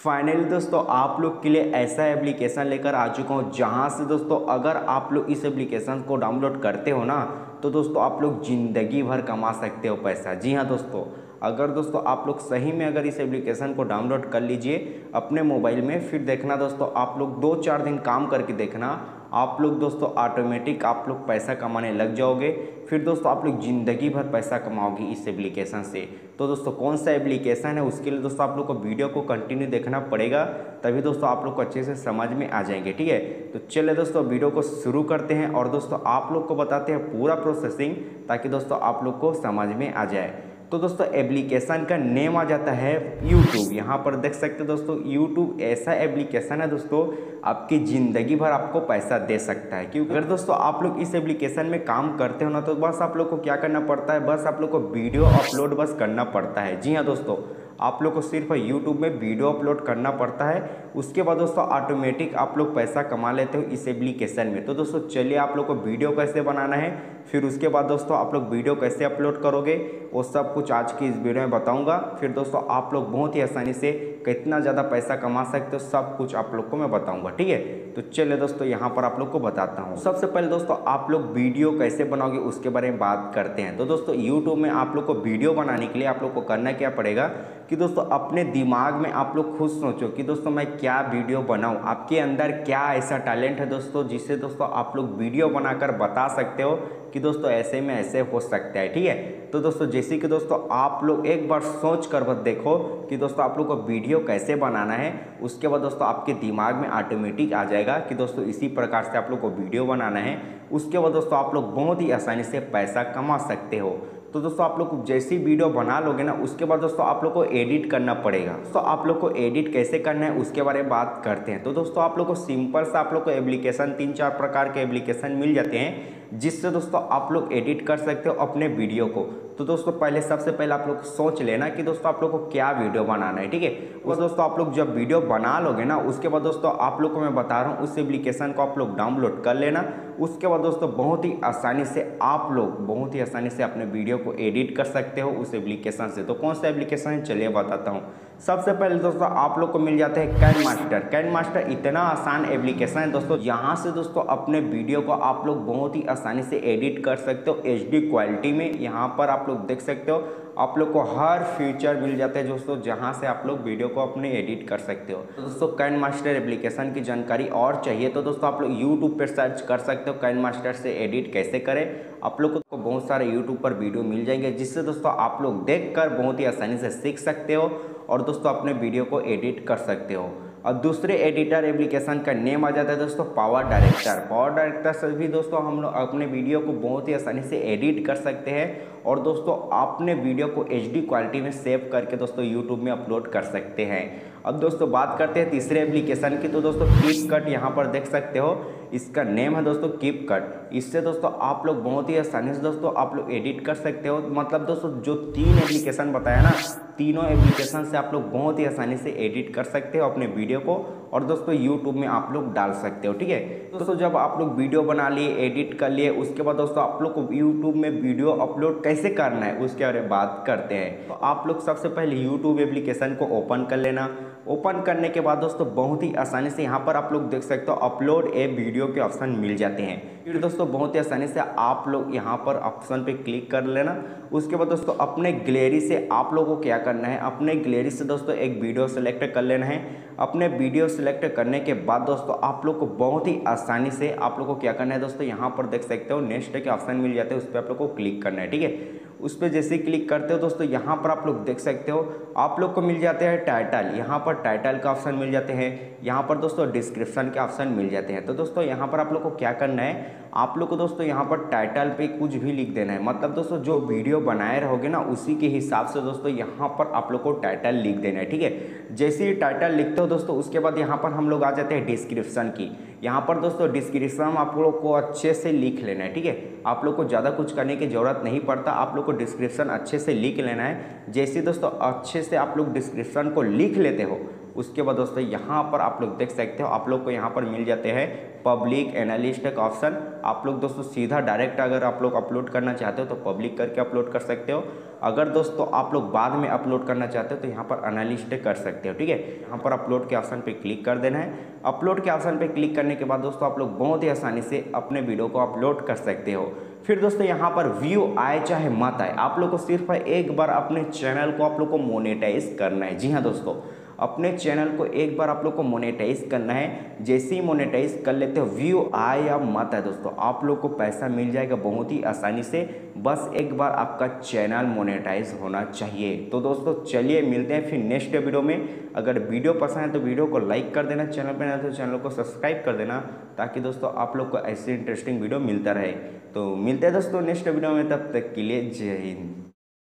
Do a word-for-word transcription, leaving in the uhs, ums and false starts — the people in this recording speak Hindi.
फाइनली दोस्तों आप लोग के लिए ऐसा एप्लीकेशन लेकर आ चुका हूँ जहाँ से दोस्तों अगर आप लोग इस एप्लीकेशन को डाउनलोड करते हो ना तो दोस्तों आप लोग ज़िंदगी भर कमा सकते हो पैसा। जी हाँ दोस्तों, अगर दोस्तों आप लोग सही में अगर इस एप्लीकेशन को डाउनलोड कर लीजिए अपने मोबाइल में, फिर देखना दोस्तों आप लोग दो चार दिन काम करके देखना, आप लोग दोस्तों ऑटोमेटिक आप लोग पैसा कमाने लग जाओगे। फिर दोस्तों आप लोग ज़िंदगी भर पैसा कमाओगे इस एप्लीकेशन से। तो दोस्तों कौन सा एप्लीकेशन है उसके लिए दोस्तों आप लोग को वीडियो को कंटिन्यू देखना पड़ेगा, तभी दोस्तों आप लोग को अच्छे से समझ में आ जाएंगे। ठीक है, तो चलिए दोस्तों वीडियो को शुरू करते हैं और दोस्तों आप लोग को बताते हैं पूरा प्रोसेसिंग, ताकि दोस्तों आप लोग को समझ में आ जाए। तो दोस्तों एप्लीकेशन का नेम आ जाता है यूट्यूब। यहाँ पर देख सकते हो दोस्तों यूट्यूब ऐसा एप्लीकेशन है दोस्तों आपकी ज़िंदगी भर आपको पैसा दे सकता है। क्योंकि अगर दोस्तों आप लोग इस एप्लीकेशन में काम करते हो ना तो बस आप लोग को क्या करना पड़ता है, बस आप लोग को वीडियो अपलोड बस करना पड़ता है। जी हाँ दोस्तों, आप लोग को सिर्फ यूट्यूब में वीडियो अपलोड करना पड़ता है, उसके बाद दोस्तों ऑटोमेटिक आप लोग पैसा कमा लेते हो इस एप्लीकेशन में। तो दोस्तों चलिए आप लोग को वीडियो कैसे बनाना है, फिर उसके बाद दोस्तों आप लोग वीडियो कैसे अपलोड करोगे, वो सब कुछ आज की इस वीडियो में बताऊंगा। फिर दोस्तों आप लोग बहुत ही आसानी से कितना ज़्यादा पैसा कमा सकते हो सब कुछ आप लोग को मैं बताऊंगा। ठीक है, तो चलिए दोस्तों यहाँ पर आप लोग को बताता हूँ। सबसे पहले दोस्तों आप लोग वीडियो कैसे बनाओगे उसके बारे में बात करते हैं। तो दोस्तों यूट्यूब में आप लोग को वीडियो बनाने के लिए आप लोग को करना क्या पड़ेगा कि दोस्तों अपने दिमाग में आप लोग खुद सोचो कि दोस्तों मैं क्या वीडियो बनाऊं। आपके अंदर क्या ऐसा टैलेंट है दोस्तों जिससे दोस्तों आप लोग वीडियो बनाकर बता सकते हो कि दोस्तों ऐसे में ऐसे हो सकता है। ठीक है, तो दोस्तों जैसे कि दोस्तों आप लोग एक बार सोच कर बस देखो कि दोस्तों आप लोग को वीडियो कैसे बनाना है, उसके बाद दोस्तों आपके दिमाग में ऑटोमेटिक आ जाएगा कि दोस्तों इसी प्रकार से आप लोग को वीडियो बनाना है। उसके बाद दोस्तों आप लोग बहुत ही आसानी से पैसा कमा सकते हो। तो दोस्तों आप लोग जैसी वीडियो बना लोगे ना उसके बाद दोस्तों आप लोग को एडिट करना पड़ेगा। तो आप लोग को एडिट कैसे करना है उसके बारे में बात करते हैं। तो दोस्तों आप लोग को सिंपल सा आप लोग को एप्लीकेशन तीन चार प्रकार के एप्लीकेशन मिल जाते हैं जिससे दोस्तों आप लोग एडिट कर सकते हो अपने वीडियो को। तो दोस्तों पहले सबसे पहले आप लोग सोच लेना कि दोस्तों आप लोग को क्या वीडियो बनाना है। ठीक है, और दोस्तों आप लोग जब वीडियो बना लोगे ना उसके बाद दोस्तों आप लोग को मैं बता रहा हूँ उस एप्लीकेशन को आप लोग डाउनलोड कर लेना। उसके बाद दोस्तों बहुत ही आसानी से आप लोग बहुत ही आसानी से अपने वीडियो को एडिट कर सकते हो उस एप्लीकेशन से। तो कौन सा एप्लीकेशन है चलिए बताता हूँ। सबसे पहले दोस्तों आप लोग को मिल जाता है कैन मास्टर। कैन मास्टर इतना आसान एप्लीकेशन है दोस्तों, यहाँ से दोस्तों अपने वीडियो को आप लोग बहुत ही आसानी से एडिट कर सकते हो एच डी क्वालिटी में। यहाँ पर आप लोग देख सकते हो आप लोग को हर फीचर मिल जाते हैं दोस्तों जहाँ से आप लोग वीडियो को अपने एडिट कर सकते हो। तो दोस्तों कैन मास्टर एप्लीकेशन की जानकारी और चाहिए तो दोस्तों आप लोग यूट्यूब पर सर्च कर सकते हो कैन मास्टर से एडिट कैसे करें। आप लोग को बहुत सारे यूट्यूब पर वीडियो मिल जाएंगे जिससे दोस्तों आप लोग देखकर बहुत ही आसानी से सीख सकते हो और दोस्तों अपने वीडियो को एडिट कर सकते हो। और दूसरे एडिटर एप्लीकेशन का नेम आ जाता है दोस्तों पावर डायरेक्टर। पावर डायरेक्टर से भी दोस्तों हम लोग अपने वीडियो को बहुत ही आसानी से एडिट कर सकते हैं और दोस्तों अपने वीडियो को एच डी क्वालिटी में सेव करके दोस्तों यूट्यूब में अपलोड कर सकते हैं। अब दोस्तों बात करते हैं तीसरे एप्लीकेशन की। तो दोस्तों कीप कट यहाँ पर देख सकते हो, इसका नेम है दोस्तों कीप कट। इससे दोस्तों आप लोग बहुत ही आसानी से दोस्तों आप लोग एडिट कर सकते हो। मतलब दोस्तों जो तीन एप्लीकेशन बताया ना, तीनों एप्लीकेशन से आप लोग बहुत ही आसानी से एडिट कर सकते हो अपने वीडियो को और दोस्तों यूट्यूब में आप लोग डाल सकते हो। ठीक है, दोस्तों जब आप लोग वीडियो बना लिए एडिट कर लिए उसके बाद दोस्तों आप लोग को यूट्यूब में वीडियो अपलोड कैसे करना है उसके बारे में बात करते हैं। तो आप लोग सबसे पहले यूट्यूब एप्लीकेशन को ओपन कर लेना। ओपन करने के बाद दोस्तों बहुत ही आसानी से यहाँ पर आप लोग देख सकते हो अपलोड ए वीडियो के ऑप्शन मिल जाते हैं। फिर दोस्तों बहुत ही आसानी से आप लोग यहाँ पर ऑप्शन पे क्लिक कर लेना। उसके बाद दोस्तों अपने गैलरी से आप लोगों को क्या करना है, अपने गैलरी से दोस्तों एक वीडियो सेलेक्ट कर लेना है। अपने वीडियो सेलेक्ट करने के बाद दोस्तों आप लोग को बहुत ही आसानी से आप लोग को क्या करना है दोस्तों, यहाँ पर देख सकते हो नेक्स्ट के ऑप्शन मिल जाते हैं, उस पर आप लोग को क्लिक करना है। ठीक है, उस पर जैसे क्लिक करते हो दोस्तों यहाँ पर आप लोग देख सकते हो आप लोग को मिल जाते हैं टाइटल। यहाँ पर टाइटल का ऑप्शन मिल जाते हैं, यहाँ पर दोस्तों डिस्क्रिप्शन के ऑप्शन मिल जाते हैं। तो दोस्तों यहाँ पर आप लोग को क्या करना है, आप लोग को दोस्तों यहाँ पर टाइटल पे कुछ भी लिख देना है। मतलब दोस्तों जो वीडियो बनाए रहोगे ना उसी के हिसाब से दोस्तों यहाँ पर आप लोग को टाइटल लिख देना है। ठीक है, जैसे ही टाइटल लिखते हो दोस्तों उसके बाद यहाँ पर हम लोग आ जाते हैं डिस्क्रिप्शन की। यहाँ पर दोस्तों डिस्क्रिप्शन आप लोग को अच्छे से लिख लेना है। ठीक है, आप लोग को ज़्यादा कुछ करने की ज़रूरत नहीं पड़ता, आप लोग को डिस्क्रिप्शन अच्छे से लिख लेना है। जैसे दोस्तों अच्छे से आप लोग डिस्क्रिप्शन को लिख लेते हो उसके बाद दोस्तों यहाँ पर आप लोग देख सकते हो, आप लोग को यहाँ पर मिल जाते हैं पब्लिक एनालिस्ट का ऑप्शन। आप लोग दोस्तों सीधा डायरेक्ट अगर आप लोग अपलोड करना चाहते हो तो पब्लिक करके अपलोड कर सकते हो। अगर दोस्तों आप लोग बाद में अपलोड करना चाहते हो तो यहाँ पर एनालिस्ट कर सकते हो, ठीक है। यहाँ पर अपलोड के ऑप्शन पे क्लिक कर देना है। अपलोड के ऑप्शन पे क्लिक करने के बाद दोस्तों आप लोग बहुत ही आसानी से अपने वीडियो को अपलोड कर सकते हो। फिर दोस्तों यहाँ पर व्यू आए चाहे मत आए, आप लोग को सिर्फ एक बार अपने चैनल को आप लोग को मोनेटाइज करना है। जी हाँ दोस्तों, अपने चैनल को एक बार आप लोग को मोनेटाइज करना है। जैसे ही मोनेटाइज कर लेते हो, व्यू आए या मत आए दोस्तों, आप लोग को पैसा मिल जाएगा बहुत ही आसानी से। बस एक बार आपका चैनल मोनेटाइज होना चाहिए। तो दोस्तों चलिए मिलते हैं फिर नेक्स्ट वीडियो में। अगर वीडियो पसंद है तो वीडियो को लाइक कर देना, चैनल पर नया तो चैनल को सब्सक्राइब कर देना, ताकि दोस्तों आप लोग को ऐसे इंटरेस्टिंग वीडियो मिलता रहे। तो मिलते हैं दोस्तों नेक्स्ट वीडियो में, तब तक के लिए जय हिंद।